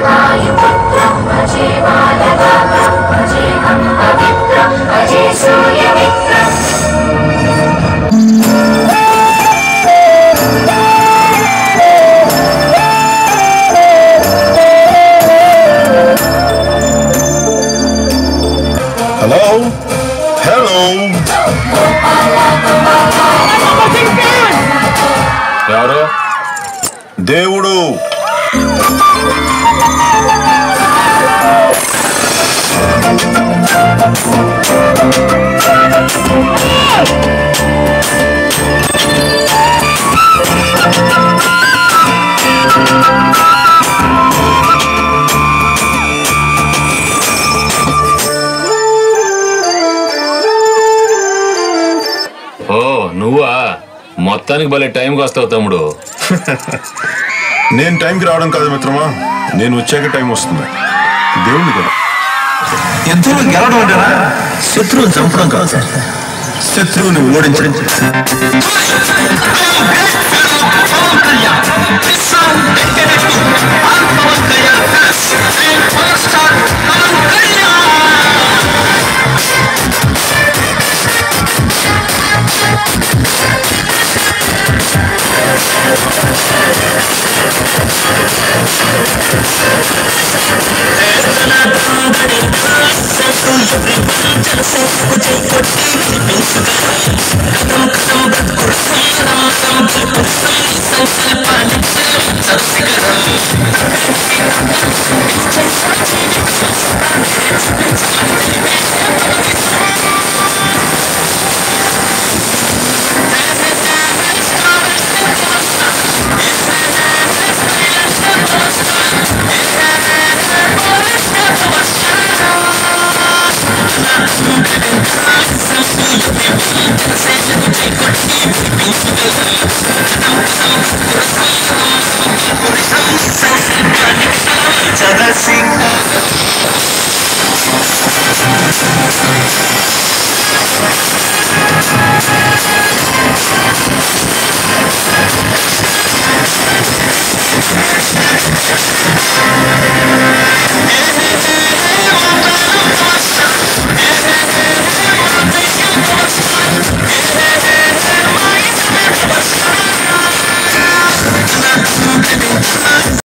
वायुपुत्रं भजे बालगात्रं भजेऽहं पवित्रं भजे सूर्यमित्रम् హలో హలో ఎవరు? దేవుడు. ఓ నువ్వా? మొత్తానికి భలే టైంకి వస్తావు తమ్ముడు. నేను టైంకి రావడం కాదు మిత్రమా, నేను వచ్చాక టైం వస్తుంది. దేవుడిని కదా. యుద్ధంలో గెలవడం అంటారా? శత్రువుని చంపడం కాదు సార్, శత్రువుని ఓడించడం.